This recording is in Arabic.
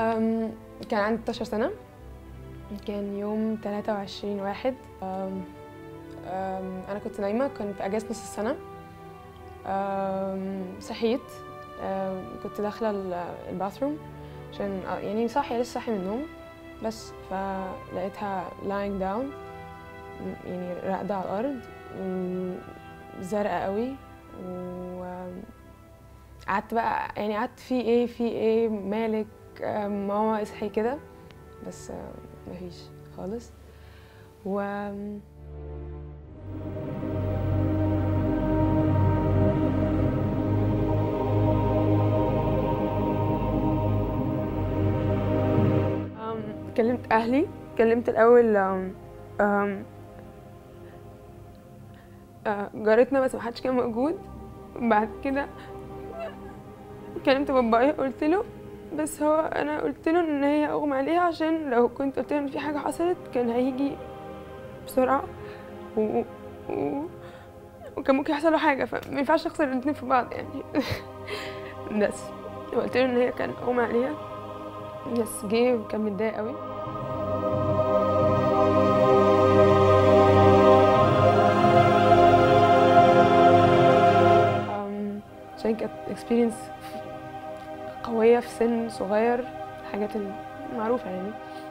كان عندي 16 سنة، كان يوم 23/1. أنا كنت نايمة، كان في أجازة نص السنة. صحيت، كنت داخلة الباثروم عشان يعني صاحية، لسه صاحية من النوم، بس فلقيتها lying down، يعني راقدة على الأرض وزرقاء قوي. وقعدت بقى يعني قعدت في ايه مالك، ماما اصحي كده، بس مفيش خالص. و كلمت اهلي، كلمت الاول جارتنا، بس محدش كان موجود. بعد كده كلمت بابايا، قلت له، بس انا قلت له ان هي اغمى عليها، عشان لو كنت قلت له ان في حاجه حصلت كان هيجي بسرعه و... و... وكان ممكن يحصل له حاجه، فما ينفعش نخسر الاتنين في بعض يعني. بس قلت له ان هي كان اغمى عليها، بس جه وكان متضايق قوي. عشان كانت اكسبيرينس قويه في سن صغير، الحاجات المعروفه يعني.